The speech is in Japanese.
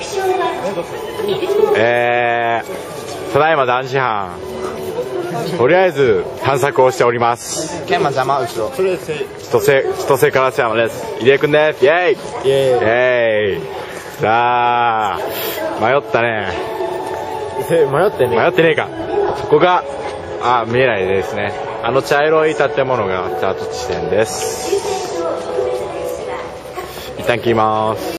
ただいま何時半。とりあえず探索をしております。 ケンマ邪魔後ろ。 千歳烏山です。入江くんです。イェイイェイ。さあ迷ったね。 迷ってねえか。ここが見えないですね。茶色い建物がスタート地点です。一旦切ります。